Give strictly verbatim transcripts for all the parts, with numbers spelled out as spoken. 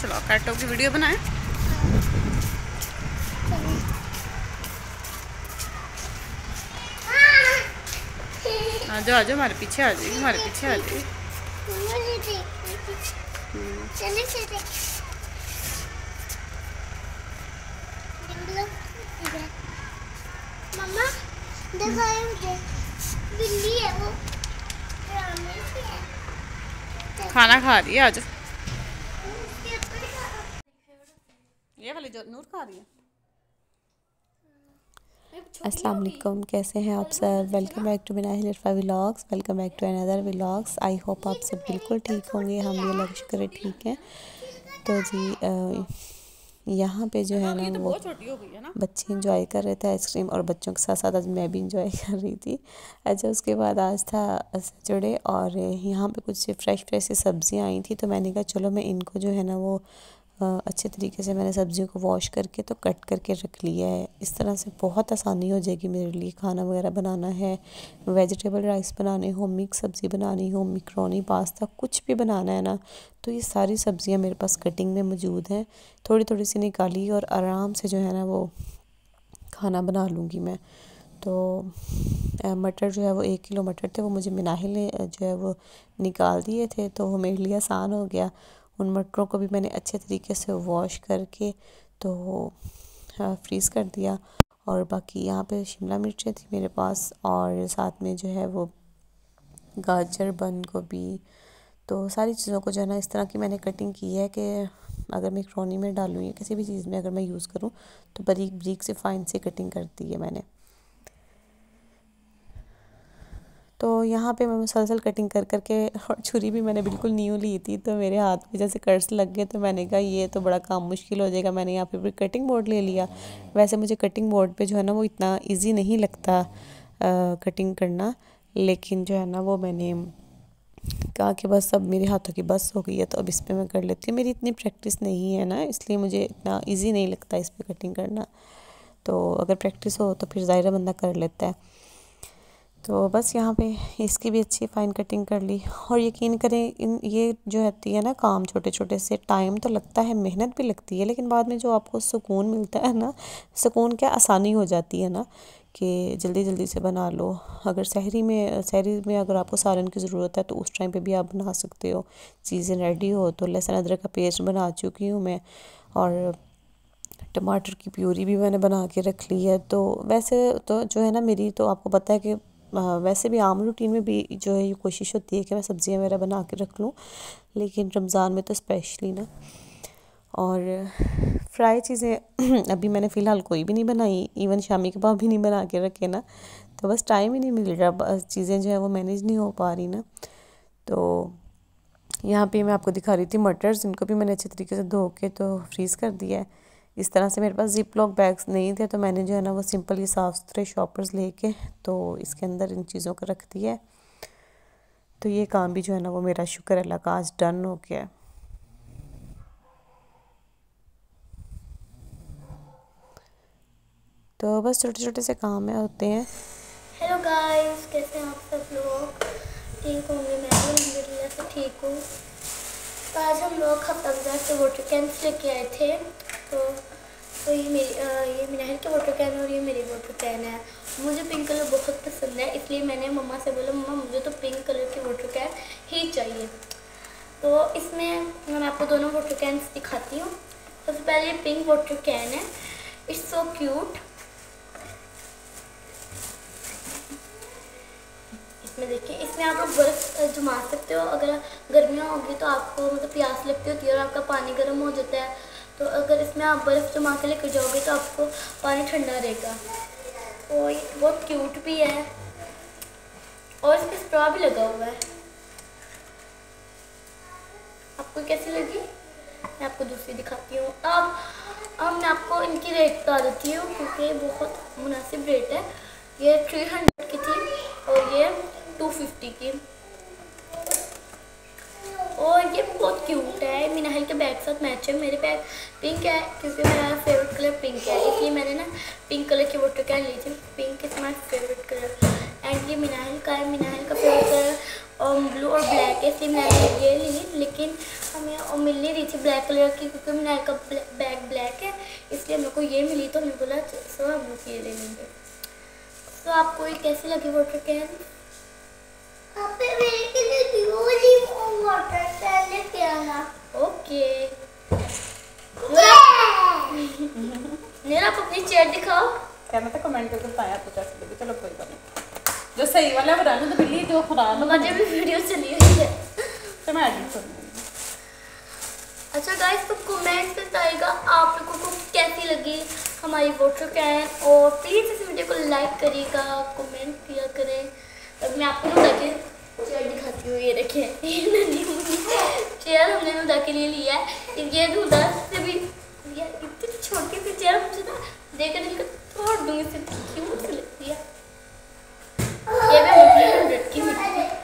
चलो कैटो की वीडियो बनाएं। आ जाओ आ जाओ, हमारे पीछे आ जाइए, हमारे पीछे आ जाइए। मम्मा दिखाओ मुझे, बिल्ली है वो, खाना खा रही है। आज ये वाली जो नूर खा रही है। अस्सलाम वालेकुम, कैसे हैं आप सब। Welcome back to Minahil Irfa vlogs. Welcome back to another vlogs. I hope आप सब बिल्कुल ठीक होंगे। हम भी अल्लाह का शुक्र है ठीक हैं। तो जी यहाँ पे जो है ना वो बच्चे इंजॉय कर रहे थे आइसक्रीम, और बच्चों के साथ साथ आज मैं भी इंजॉय कर रही थी। अच्छा, उसके बाद आज था सैटरडे और यहाँ पे कुछ फ्रेश फ्रेश सब्जियाँ आई थी, तो मैंने कहा चलो मैं इनको जो है ना वो अच्छे तरीके से मैंने सब्जियों को वॉश करके तो कट करके रख लिया है। इस तरह से बहुत आसानी हो जाएगी मेरे लिए। खाना वगैरह बनाना है, वेजिटेबल राइस बनाने हो, मिक्स सब्ज़ी बनानी हो, मैकरोनी पास्ता कुछ भी बनाना है ना, तो ये सारी सब्ज़ियाँ मेरे पास कटिंग में मौजूद हैं। थोड़ी थोड़ी सी निकाली और आराम से जो है ना वो खाना बना लूँगी मैं। तो मटर जो है वो एक किलो मटर थे, वो मुझे मिनाहिल ने जो है वो निकाल दिए थे, तो वो मेरे लिए आसान हो गया। उन मटरों को भी मैंने अच्छे तरीके से वॉश करके तो फ्रीज़ कर दिया। और बाकी यहाँ पे शिमला मिर्चें थी मेरे पास, और साथ में जो है वो गाजर, बंद गोभी, तो सारी चीज़ों को जो है ना इस तरह की मैंने कटिंग की है कि अगर मैं मैकरोनी में डालूँ या किसी भी चीज़ में अगर मैं यूज़ करूँ तो बारीक बारीक से फाइन से कटिंग कर दी है मैंने। तो यहाँ पे मैं मुसलसल कटिंग कर कर के, और छुरी भी मैंने बिल्कुल न्यू ली थी, तो मेरे हाथ में जैसे कर्स लग गए, तो मैंने कहा ये तो बड़ा काम मुश्किल हो जाएगा। मैंने यहाँ पे फिर कटिंग बोर्ड ले लिया। वैसे मुझे कटिंग बोर्ड पे जो है ना वो इतना इजी नहीं लगता आ, कटिंग करना, लेकिन जो है ना वो मैंने कहा कि बस अब मेरे हाथों की बस हो गई है, तो अब इस पर मैं कर लेती हूँ। मेरी इतनी प्रैक्टिस नहीं है ना, इसलिए मुझे इतना ईजी नहीं लगता इस पर कटिंग करना। तो अगर प्रैक्टिस हो तो फिर ज़ाहिर बंदा कर लेता है। तो बस यहाँ पे इसकी भी अच्छी फ़ाइन कटिंग कर ली। और यकीन करें, इन ये जो होती है ना काम छोटे छोटे से, टाइम तो लगता है, मेहनत भी लगती है, लेकिन बाद में जो आपको सुकून मिलता है ना, सुकून क्या आसानी हो जाती है ना कि जल्दी जल्दी से बना लो। अगर सहरी में सहरी में अगर आपको सालन की ज़रूरत है तो उस टाइम पे भी आप बना सकते हो। चीज़ें रेडी हो तो लहसुन अदरक का पेस्ट बना चुकी हूँ मैं, और टमाटर की प्यूरी भी मैंने बना के रख ली है। तो वैसे तो जो है ना मेरी, तो आपको पता है कि वैसे भी आम रूटीन में भी जो है ये कोशिश होती है कि मैं सब्ज़ियाँ वगैरह बना के रख लूँ, लेकिन रमज़ान में तो स्पेशली ना। और फ्राई चीज़ें अभी मैंने फ़िलहाल कोई भी नहीं बनाई, इवन शामी कबाब भी नहीं बना के रखे ना, तो बस टाइम ही नहीं मिल रहा, चीज़ें जो है वो मैनेज नहीं हो पा रही ना। तो यहाँ पे मैं आपको दिखा रही थी मटर्स, इनको भी मैंने अच्छे तरीके से धो के तो फ्रीज़ कर दिया है। इस तरह से मेरे पास जिप लॉक बैग्स नहीं थे, तो मैंने जो है ना वो सिंपल ही साफ़ सुथरे शॉपर्स लेके तो इसके अंदर इन चीज़ों को रख दिया है। तो ये काम भी जो है ना वो मेरा शुक्र अल्लाह का आज डन हो गया है। तो बस छोटे छोटे से काम है होते हैं। हेलो गाइस, कैसे हैं आप सब लोग? ठीक होंगे? मैं भी अल्हम्दुलिल्लाह से ठीक हूँ। तो आज हम लोग हफ्ता गुजार के वाटर कैंस लेके आए थे। तो तो ये मेरी आ, ये मिनाहिल के वाटर कैन और ये मेरी वाटर कैन है। मुझे पिंक कलर बहुत पसंद है, इसलिए मैंने मम्मा से बोला मम्मा मुझे तो पिंक कलर की वाटर कैन ही चाहिए। तो इसमें मैं आपको दोनों वाटर कैंस दिखाती हूँ। सबसे पहले ये पिंक वाटर कैन है, इट्स सो क्यूट। इसमें देखिए, इसमें आप लोग बर्फ़ जमा सकते हो। अगर गर्मियाँ होगी तो आपको मतलब प्यास लगती होती है और आपका पानी गर्म हो जाता है, तो अगर इसमें आप बर्फ़ जमा के लेकर जाओगे तो आपको पानी ठंडा रहेगा। तो ये बहुत क्यूट भी है, और इसमें स्ट्रॉ भी लगा हुआ है। आपको कैसी लगी? मैं आपको दूसरी दिखाती हूँ। अब अब मैं आपको इनकी रेट बता देती हूँ, क्योंकि बहुत मुनासिब रेट है। ये थ्री हंड्रेड की थी और ये टू फिफ्टी की, और ये बहुत क्यूट है। मिनाहिल के बैग साथ मैच है। मेरे बैग पिंक है क्योंकि मेरा फेवरेट कलर पिंक है, इसलिए मैंने ना पिंक कलर की वाटर कैन ली थी। Pink is my favourite colour. And ये मिनाहिल का है, मिनाहिल का फेवरेट कलर और ब्लू और ब्लैक है, इसलिए मैंने ये ली। लेकिन लेकिन हमें और मिल नहीं रही थी ब्लैक कलर की, क्योंकि मिनाल का बैग ब्लैक है, इसलिए मेरे को ये मिली। तो हमने बोला सो हम लोग ये ले लेंगे। तो आपको ये कैसी लगी वाटर कैन? वाटर कैन लेके आना। ओके नेरा, आप अपनी चेयर दिखाओ। कहना था कमेंट करके बताया आपको कैसी लगी। चलो कोई बात नहीं, जो सही वाला बना तो बिल्ली जो खराब है मुझे भी वीडियो चली हुई है तो मैं एडिट कर दूँगी। अच्छा गाइस, तो कमेंट में बताइएगा आप लोगों को कैसी लगी हमारी वाटर कैन, और प्लीज़ इस वीडियो को लाइक करिएगा, कमेंट किया करें। तब मैं आपको नुदा के चेयर दिखाती हूँ। ये देखें चेयर हमने नुदा के लिए लिया है। ये नुदा से भी इतनी छोटी सी चेयर मुझे ना देख दिल को तोड़ दूँगी, सिर्फ क्यूट सी लगती है। ये भी मुझे हंड्रेड की मिलती है।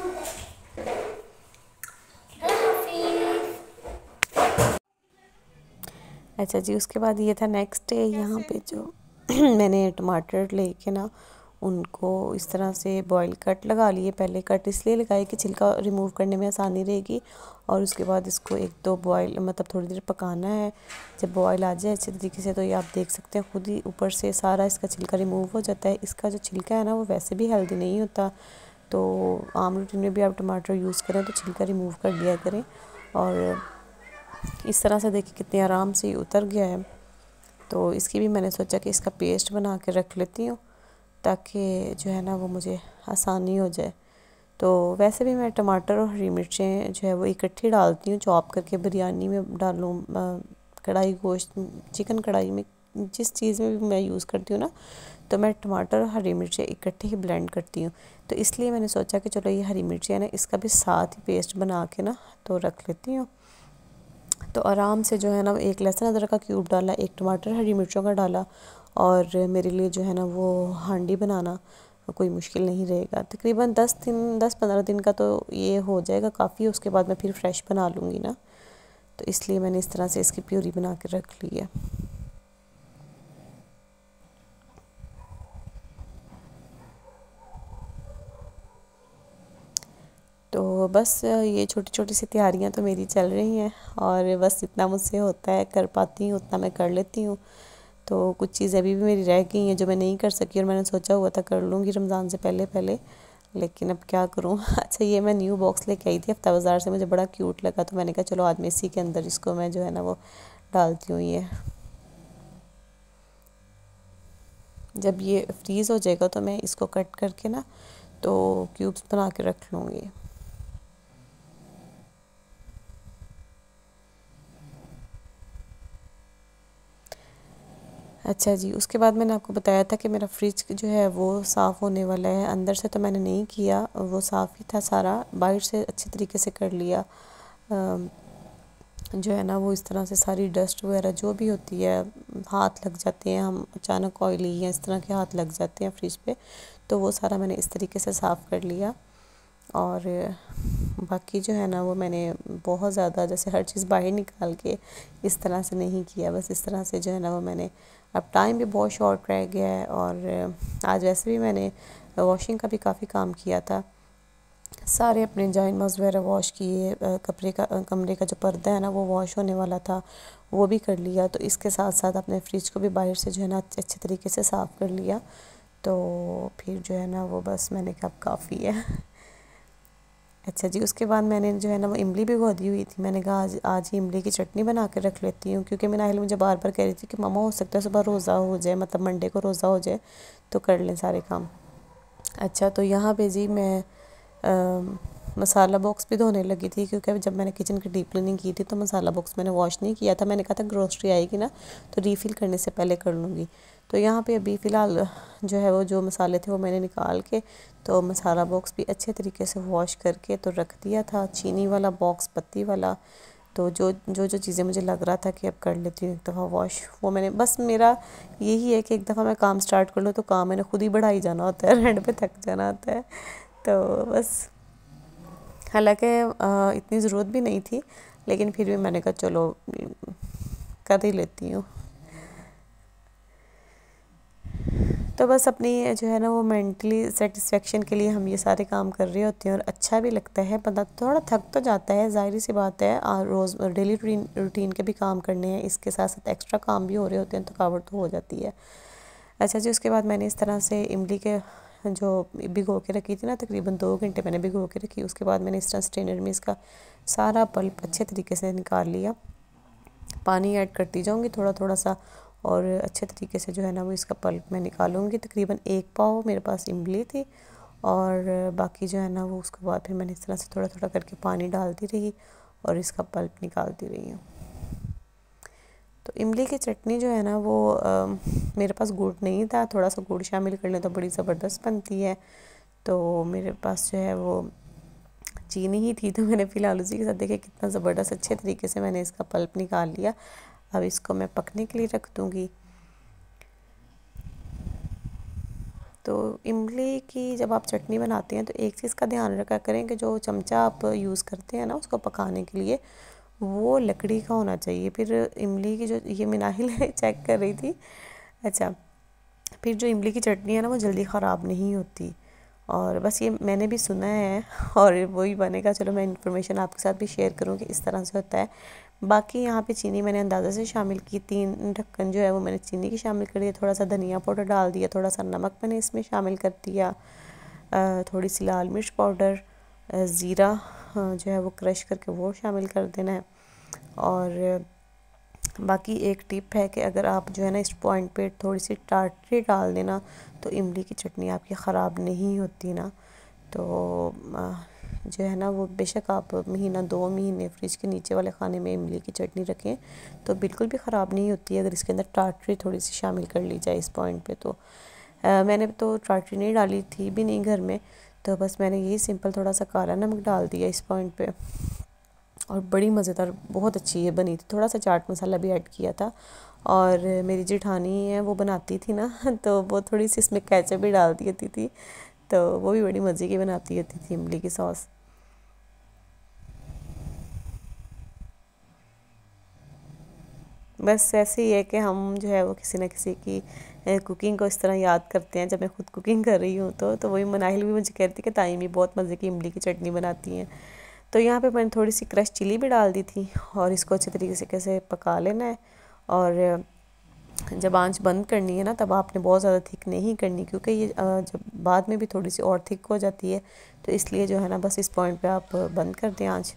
अच्छा जी, उसके बाद ये था नेक्स्ट डे। यहाँ पे जो मैंने टमाटर लेके ना उनको इस तरह से बॉयल कट लगा लिए। पहले कट इसलिए लगाए कि छिलका रिमूव करने में आसानी रहेगी, और उसके बाद इसको एक दो बॉयल मतलब थोड़ी देर पकाना है। जब बॉयल आ जाए अच्छे तरीके से तो ये आप देख सकते हैं खुद ही ऊपर से सारा इसका छिलका रिमूव हो जाता है। इसका जो छिलका है ना वो वैसे भी हेल्दी नहीं होता, तो आम रूटीन में भी आप टमाटर यूज़ करें तो छिलका रिमूव कर लिया करें। और इस तरह से देखिए कितने आराम से उतर गया है। तो इसकी भी मैंने सोचा कि इसका पेस्ट बना के रख लेती हूँ ताकि जो है ना वो मुझे आसानी हो जाए। तो वैसे भी मैं टमाटर और हरी मिर्चें जो है वो इकट्ठी डालती हूँ, चॉप करके बिरयानी में डालूँ, कढ़ाई गोश्त, चिकन कढ़ाई में, जिस चीज़ में भी मैं यूज़ करती हूँ ना, तो मैं टमाटर और हरी मिर्चें इकट्ठे ही ब्लेंड करती हूँ। तो इसलिए मैंने सोचा कि चलो ये हरी मिर्चें है ना, इसका भी साथ ही पेस्ट बना के ना तो रख लेती हूँ। तो आराम से जो है ना एक लहसुन अदरक का क्यूब डाला, एक टमाटर हरी मिर्चों का डाला, और मेरे लिए जो है ना वो हांडी बनाना कोई मुश्किल नहीं रहेगा। तकरीबन दस दिन दस पंद्रह दिन का तो ये हो जाएगा काफ़ी। उसके बाद मैं फिर फ्रेश बना लूँगी ना, तो इसलिए मैंने इस तरह से इसकी प्यूरी बना के रख ली है। तो बस ये छोटी छोटी सी तैयारियां तो मेरी चल रही हैं, और बस जितना मुझसे होता है कर पाती हूँ उतना मैं कर लेती हूँ। तो कुछ चीज़ें अभी भी मेरी रह गई हैं जो मैं नहीं कर सकी, और मैंने सोचा हुआ था कर लूँगी रमज़ान से पहले पहले, लेकिन अब क्या करूँ। अच्छा, ये मैं न्यू बॉक्स लेके आई थी हफ्ता बाज़ार से, मुझे बड़ा क्यूट लगा, तो मैंने कहा चलो आज मैं इसी के अंदर इसको मैं जो है ना वो डालती हूँ। ये जब ये फ्रीज़ हो जाएगा तो मैं इसको कट करके ना तो क्यूब्स बना के रख लूँगी। अच्छा जी, उसके बाद मैंने आपको बताया था कि मेरा फ्रिज जो है वो साफ़ होने वाला है। अंदर से तो मैंने नहीं किया, वो साफ़ ही था सारा, बाहर से अच्छे तरीके से कर लिया। जो है ना वो इस तरह से सारी डस्ट वगैरह जो भी होती है, हाथ लग जाते हैं, हम अचानक ऑयली या इस तरह के हाथ लग जाते हैं फ्रिज पे, तो वो सारा मैंने इस तरीके से साफ़ कर लिया। और बाकी जो है ना वो मैंने बहुत ज़्यादा जैसे हर चीज़ बाहर निकाल के इस तरह से नहीं किया, बस इस तरह से जो है ना वो मैंने, अब टाइम भी बहुत शॉर्ट रह गया है, और आज वैसे भी मैंने वॉशिंग का भी काफ़ी काम किया था, सारे अपने जाइनमाज वगैरह वॉश किए, कपड़े का कमरे का जो पर्दा है ना वो वॉश होने वाला था वो भी कर लिया। तो इसके साथ साथ अपने फ्रिज को भी बाहर से जो है ना अच्छे तरीके से साफ़ कर लिया। तो फिर जो है ना वो बस मैंने कहा काफ़ी है। अच्छा जी, उसके बाद मैंने जो है ना वो इमली भी भिगो दी हुई थी, मैंने कहा आज आज ही इमली की चटनी बना के रख लेती हूँ, क्योंकि मिनाहिल मुझे बार बार कह रही थी कि मामा हो सकता है सुबह रोज़ा हो जाए, मतलब मंडे को रोज़ा हो जाए तो कर लें सारे काम। अच्छा, तो यहाँ पे जी मैं आ, मसाला बॉक्स भी धोने लगी थी, क्योंकि जब मैंने किचन की डीप क्लीनिंग की थी तो मसाला बॉक्स मैंने वॉश नहीं किया था। मैंने कहा था ग्रोसरी आएगी ना तो रीफ़िल करने से पहले कर लूँगी। तो यहाँ पे अभी फ़िलहाल जो है वो जो मसाले थे वो मैंने निकाल के तो मसाला बॉक्स भी अच्छे तरीके से वॉश करके तो रख दिया था। चीनी वाला बॉक्स, पत्ती वाला, तो जो जो जो चीज़ें मुझे लग रहा था कि अब कर लेती हूँ एक दफ़ा वॉश, वो मैंने, बस मेरा यही है कि एक दफ़ा मैं काम स्टार्ट कर लूँ तो काम मैंने खुद ही बढ़ाई जाना होता है, एंड पे थक जाना होता है। तो बस, हालांकि इतनी ज़रूरत भी नहीं थी, लेकिन फिर भी मैंने कहा चलो कर ही लेती हूँ। तो बस अपनी जो है ना वो मेंटली सेटिस्फेक्शन के लिए हम ये सारे काम कर रहे होते हैं और अच्छा भी लगता है। बंदा थोड़ा थक तो जाता है, ज़ाहिर सी बात है, और रोज़ डेली रूटीन रूटीन के भी काम करने हैं, इसके साथ साथ एक्स्ट्रा काम भी हो रहे होते हैं, थकावट तो हो जाती है। अच्छा जी, उसके बाद मैंने इस तरह से इमली के जो भिगो के रखी थी ना, तकरीबन दो घंटे मैंने भिगो के रखी। उसके बाद मैंने इस तरह स्ट्रेनर में इसका सारा पल्प अच्छे तरीके से निकाल लिया। पानी ऐड करती जाऊँगी थोड़ा थोड़ा सा, और अच्छे तरीके से जो है ना वो इसका पल्प मैं निकालूंगी। तकरीबन एक पाव मेरे पास इमली थी, और बाकी जो है ना वो उसके बाद फिर मैंने इस तरह से थोड़ा थोड़ा करके पानी डालती रही और इसका पल्प निकालती रही हूँ। तो इमली की चटनी जो है ना वो आ, मेरे पास गुड़ नहीं था, थोड़ा सा गुड़ शामिल कर लें तो बड़ी ज़बरदस्त बनती है। तो मेरे पास जो है वो चीनी ही थी, तो मैंने फ़िलहाल उसी के साथ देखे कितना ज़बरदस्त अच्छे तरीके से मैंने इसका पल्प निकाल लिया। अब इसको मैं पकने के लिए रख दूँगी। तो इमली की जब आप चटनी बनाते हैं तो एक चीज़ का ध्यान रखा करें कि जो चमचा आप यूज़ करते हैं ना उसको पकाने के लिए, वो लकड़ी का होना चाहिए। फिर इमली की जो ये मिनाहिल चेक कर रही थी, अच्छा, फिर जो इमली की चटनी है ना वो जल्दी ख़राब नहीं होती। और बस ये मैंने भी सुना है और वही बनेगा। चलो मैं इन्फॉर्मेशन आपके साथ भी शेयर करूँ कि इस तरह से होता है। बाकी यहाँ पे चीनी मैंने अंदाज़े से शामिल की, तीन ढक्कन जो है वो मैंने चीनी की शामिल कर दिया। थोड़ा सा धनिया पाउडर डाल दिया, थोड़ा सा नमक मैंने इसमें शामिल कर दिया, थोड़ी सी लाल मिर्च पाउडर, ज़ीरा जो है वो क्रश करके वो शामिल कर देना है। और बाकी एक टिप है कि अगर आप जो है ना इस पॉइंट पे थोड़ी सी टाटरी डाल देना तो इमली की चटनी आपकी ख़राब नहीं होती ना। तो जो है ना वो बेशक आप महीना दो महीने फ्रिज के नीचे वाले खाने में इमली की चटनी रखें तो बिल्कुल भी ख़राब नहीं होती है अगर इसके अंदर टाटरी थोड़ी सी शामिल कर ली जाए इस पॉइंट पे। तो आ, मैंने तो टाटरी नहीं डाली थी भी नहीं घर में, तो बस मैंने यही सिंपल थोड़ा सा काला नमक डाल दिया इस पॉइंट पे, और बड़ी मज़ेदार बहुत अच्छी ये बनी थी। थोड़ा सा चाट मसाला भी ऐड किया था, और मेरी जेठानी है वो बनाती थी ना तो वो थोड़ी सी इसमें केचप भी डाल दी थी, थी तो वो भी बड़ी मज़े की बनाती होती थी इमली की सॉस। बस ऐसे ही है कि हम जो है वो किसी न किसी की कुकिंग को इस तरह याद करते हैं। जब मैं खुद कुकिंग कर रही हूँ तो तो वही मनाहिल भी मुझे कहती कि ताई भी बहुत मज़े की इमली की चटनी बनाती हैं। तो यहाँ पे मैंने थोड़ी सी क्रश चिली भी डाल दी थी, और इसको अच्छे तरीके से कैसे पका लेना है। और जब आंच बंद करनी है ना तब आपने बहुत ज़्यादा थिक नहीं करनी, क्योंकि ये जब बाद में भी थोड़ी सी और थिक हो जाती है, तो इसलिए जो है ना बस इस पॉइंट पे आप बंद कर दें आंच।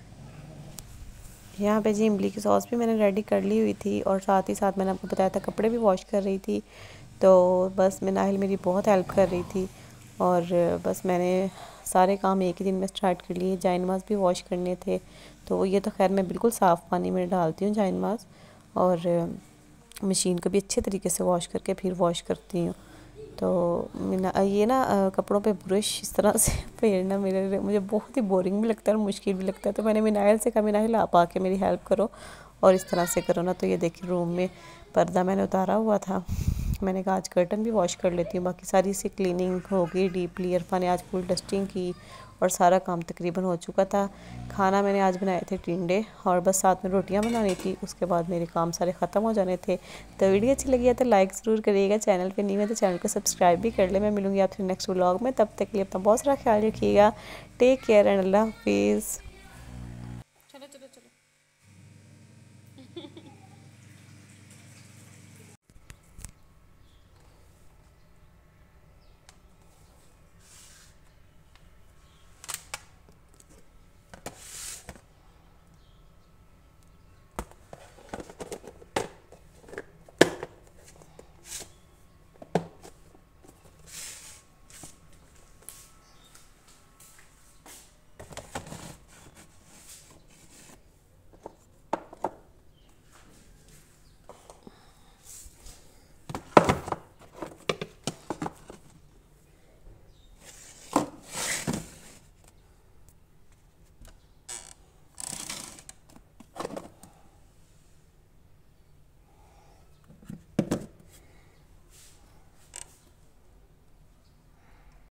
यहाँ पे जी इमली की सॉस भी मैंने रेडी कर ली हुई थी, और साथ ही साथ मैंने आपको बताया था कपड़े भी वॉश कर रही थी। तो बस मिनाहिल मेरी बहुत हेल्प कर रही थी, और बस मैंने सारे काम एक ही दिन में स्टार्ट कर लिए। जाइन मास भी वॉश करने थे, तो ये तो खैर मैं बिल्कुल साफ़ पानी में डालती हूँ जाइन मास, और मशीन को भी अच्छे तरीके से वॉश करके फिर वॉश करती हूँ। तो मिना ये ना कपड़ों पे ब्रश इस तरह से फेरना मेरे मुझे बहुत ही बोरिंग भी लगता है और मुश्किल भी लगता है। तो मैंने मिनाहिल से कहा मिनाहिल आप आके मेरी हेल्प करो और इस तरह से करो ना। तो ये देखिए रूम में पर्दा मैंने उतारा हुआ था, मैंने कहा आज कर्टन भी वॉश कर लेती हूँ। बाकी सारी सी क्लीनिंग हो गई डीपली, इरफा ने आज फुल डस्टिंग की और सारा काम तकरीबन हो चुका था। खाना मैंने आज बनाए थे टिंडे, और बस साथ में रोटियां बनानी थी, उसके बाद मेरे काम सारे ख़त्म हो जाने थे। तो वीडियो अच्छी लगी है तो लाइक ज़रूर करिएगा, चैनल पे नहीं है तो चैनल को सब्सक्राइब भी कर ले। मैं मिलूँगी आपसे नेक्स्ट व्लॉग में, तब तक के लिए अपना बहुत सारा ख्याल रखिएगा। टेक केयर एंड अल्लाह हाफिज़। चलो चलो चलो।